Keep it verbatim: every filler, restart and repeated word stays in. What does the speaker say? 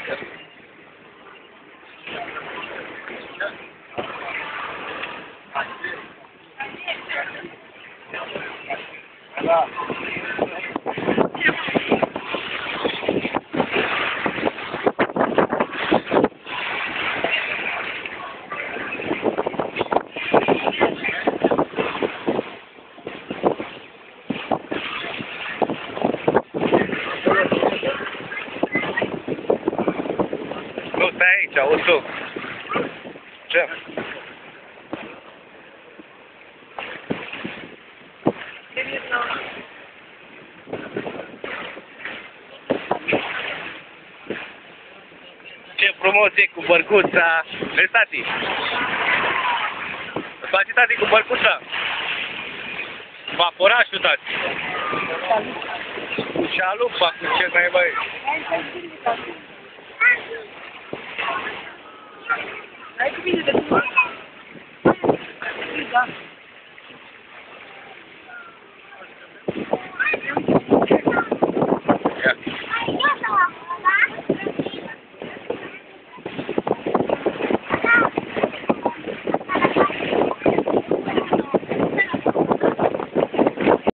Da. Nu, stai aici, auzi tu. Ce? Ce frumos e cu bărcuța. Vezi, tati? Îți place, tati, cu bărcuța? Vaporașul, tati. Cu șalupa, cu ce mai băi. Hai cu mine de tu. Da.